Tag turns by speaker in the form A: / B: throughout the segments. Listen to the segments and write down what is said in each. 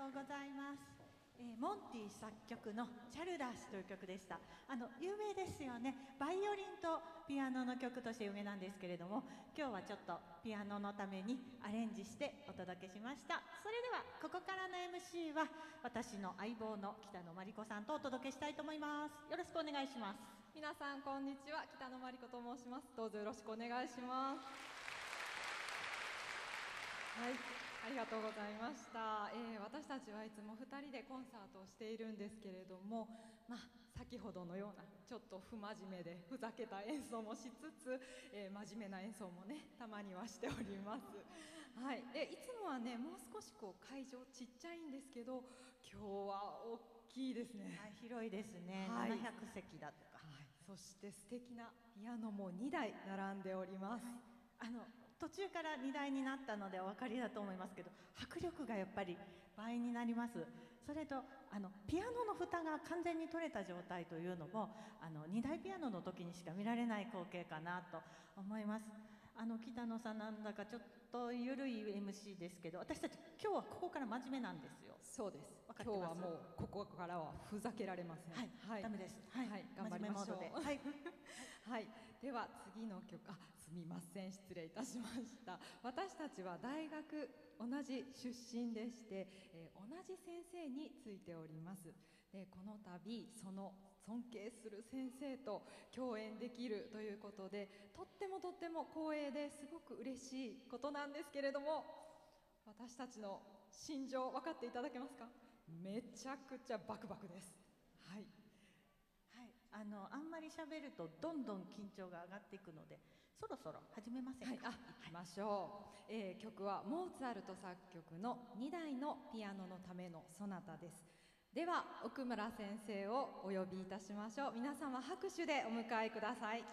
A: とうございます。モンティ作曲の「チャルダース」という曲でした。有名ですよね。バイオリンとピアノの曲として有名なんですけれども、今日はちょっとピアノのためにアレンジしてお届けしました。それではここからの MC は私の相棒の北野真理子さんとお届けしたいと思います。よろしくお願いします。
B: 皆さんこんにちは、北野真理子と申します。どうぞよろしくお願いします。はい、ありがとうございました。私たちはいつも2人でコンサートをしているんですけれども、先ほどのようなちょっと不真面目でふざけた演奏もしつつ、真面目な演奏もねたまにはしております。はい、でいつもはねもう少し会場ちっちゃいんですけど、今日は大きいですね。
A: はい、広いですね。
B: はい、
A: 700席だとか。
B: はい、そして素敵なピアノも2台並んでおります。
A: はい、途中から2台になったのでお分かりだと思いますけど、迫力がやっぱり倍になります。それとピアノの蓋が完全に取れた状態というのも2台ピアノの時にしか見られない光景かなと思います。北野さんなんだかちょっとゆるい MC ですけど、私たち今日はここから真面目なんですよ。
B: そうです。
A: 分かってます。
B: 今日はもうここからはふざけられません。
A: はい、はい、ダメです。はい、
B: はい、頑張りましょう。
A: はい、
B: はい、では次の曲、すみません、失礼いたしました。私たちは大学同じ出身でして、同じ先生についております。でこの度その尊敬する先生と共演できるということで、とっても光栄ですごく嬉しいことなんですけれども、私たちの心情分かっていただけますか？めちゃくちゃバクバクです。はい、
A: はい、あんまり喋るとどんどん緊張が上がっていくので、そろそろ始めませんか？
B: はい、行きましょう。曲はモーツァルト作曲の2台のピアノのためのソナタです。では奥村先生をお呼びいたしましょう。皆様拍手でお迎えください。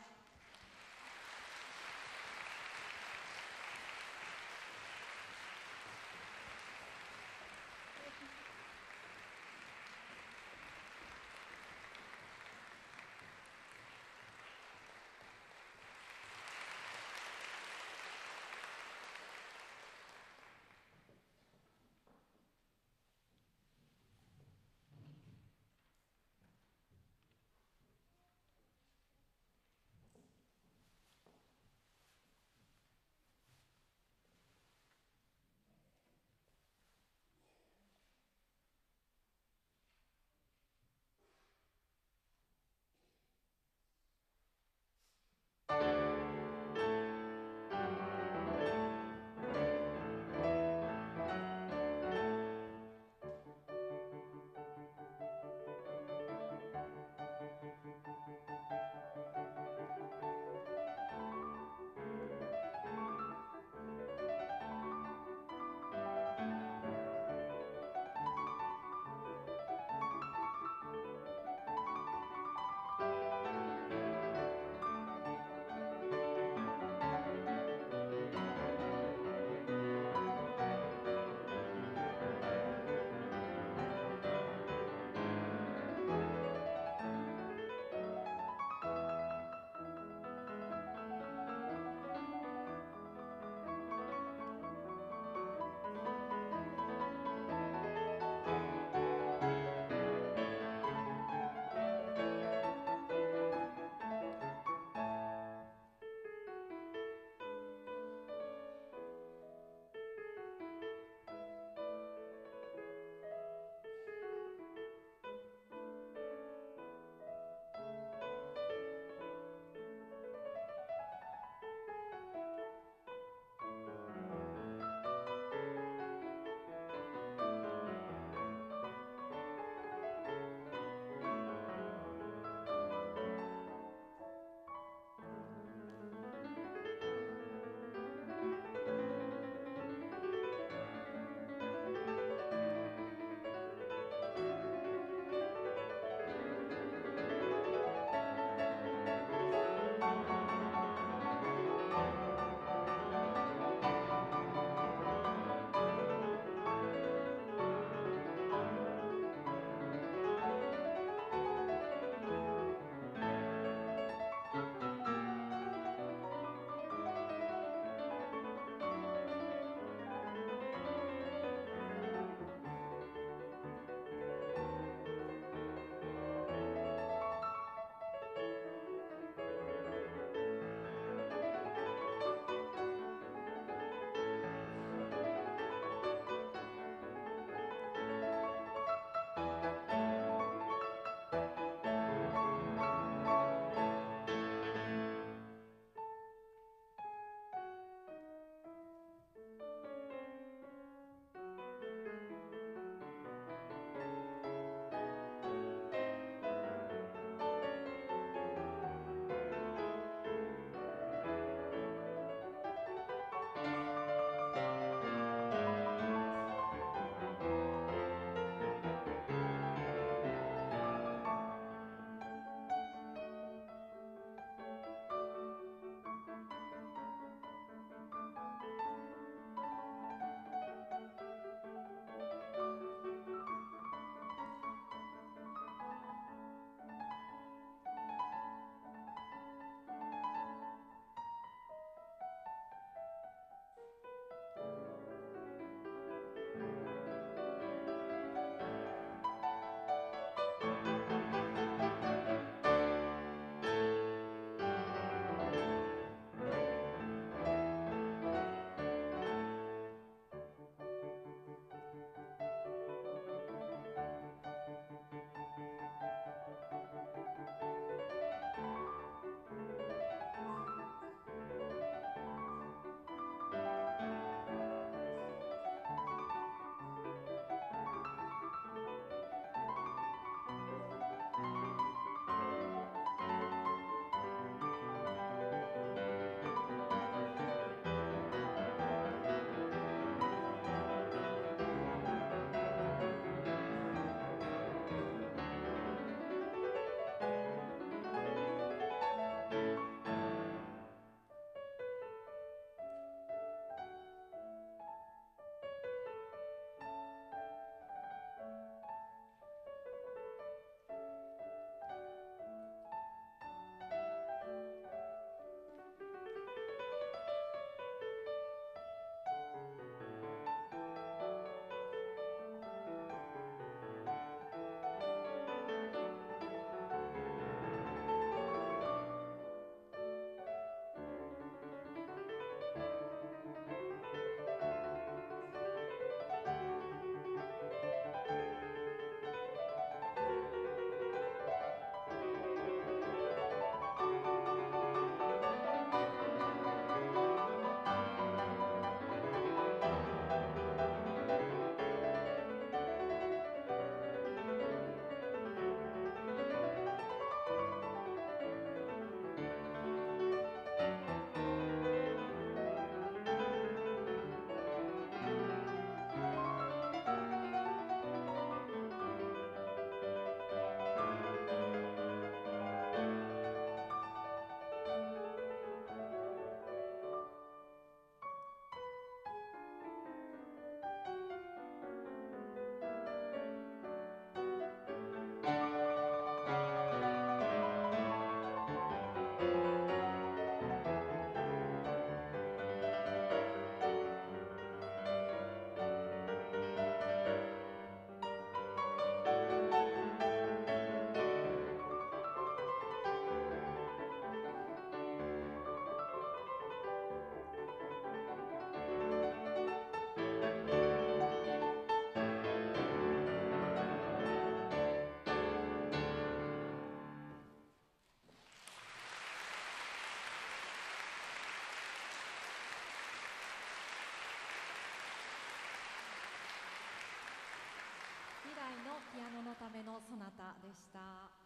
B: イのピアノのためのソナタでした。
A: あ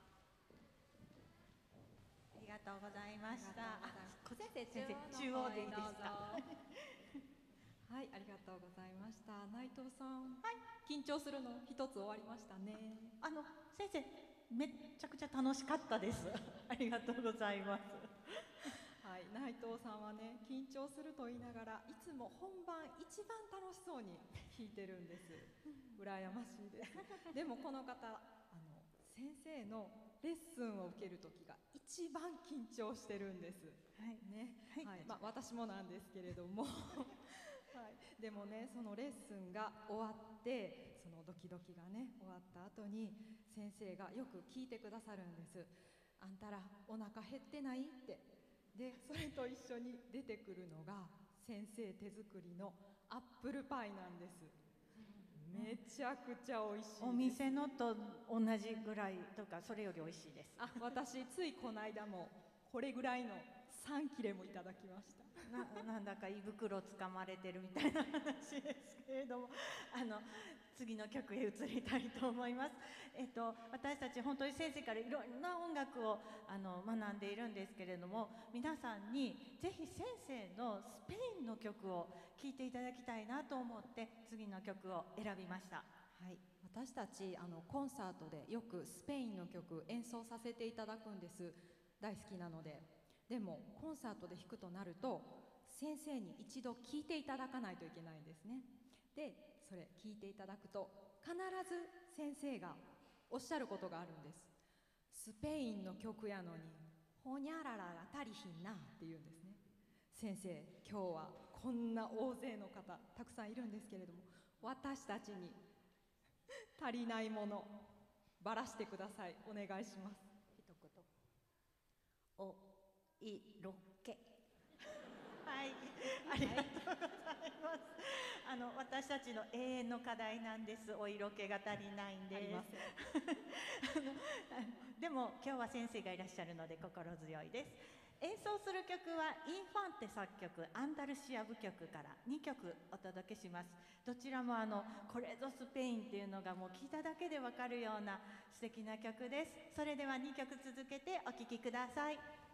A: りがとうございました。
B: 先生、
A: 中央でいいですか。
B: はい、ありがとうございました。内藤さん、はい、緊張するの一つ終わりましたね。
A: 先生、めっちゃくちゃ楽しかったです。ありがとうございます。
B: はい、内藤さんはね、緊張すると言いながらいつも本番一番楽しそうに弾いてるんです。羨ましいです。でもこの方、先生のレッスンを受ける時が一番緊張してるんです。
A: はい
B: ね、
A: はい、
B: 私もなんですけれども、はい、でもね、そのレッスンが終わって、そのドキドキがね終わった後に先生がよく聞いてくださるんです。あんたらお腹減ってないって。でそれと一緒に出てくるのが先生手作りのアップルパイなんです。めちゃくちゃ美味しいです。
A: お店のと同じぐらいとかそれより美味しいです。
B: 私ついこの間もこれぐらいの3切れもいただきました。
A: なんだか胃袋つかまれてるみたいな話ですけれども、次の曲へ移りたいと思います。私たち本当に先生からいろんな音楽を学んでいるんですけれども、皆さんにぜひ先生のスペインの曲を聴いていただきたいなと思って次の曲を選びました。
B: はい、私たちコンサートでよくスペインの曲演奏させていただくんです。大好きなので。でもコンサートで弾くとなると先生に一度聴いていただかないといけないんですね。でそれ聴いていただくと必ず先生がおっしゃることがあるんです。スペインの曲やのにほにゃららが足りひんなって言うんですね。先生、今日はこんな大勢の方たくさんいるんですけれども、私たちに足りないものばらしてください。お願いします。
A: 一言。お色気。はい、ありがとうございます。私たちの永遠の課題なんです。お色気が足りないんです。でも今日は先生がいらっしゃるので心強いです。演奏する曲はインファンテ作曲アンダルシア舞曲から2曲お届けします。どちらもこれぞスペインっていうのがもう聞いただけでわかるような素敵な曲です。それでは2曲続けてお聴きください。